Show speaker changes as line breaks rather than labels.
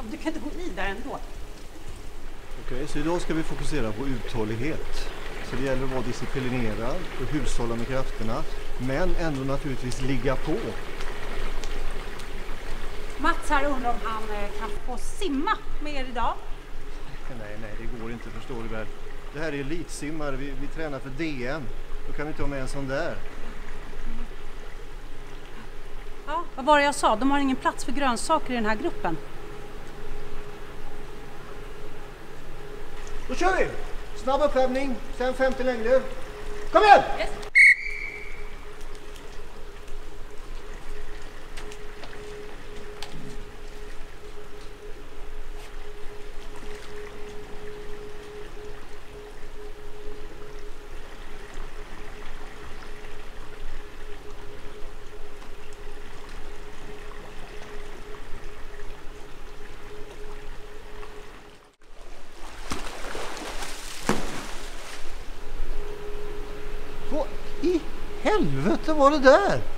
Du kan inte gå i där ändå.
Okej, så idag ska vi fokusera på uthållighet. Så det gäller att vara disciplinerad och hushålla med krafterna, men ändå naturligtvis ligga på.
Mats här undrar om han kan få simma med er idag.
Nej, det går inte, förstår du väl. Det här är elitsimmare, vi tränar för DM. Då kan vi inte ha med en sån där.
Ja, vad var det jag sa? De har ingen plats för grönsaker i den här gruppen.
Då kör vi! Snabb upphävning, sen 50 längder. Kom igen!
Yes.
Vad i helvete var det där?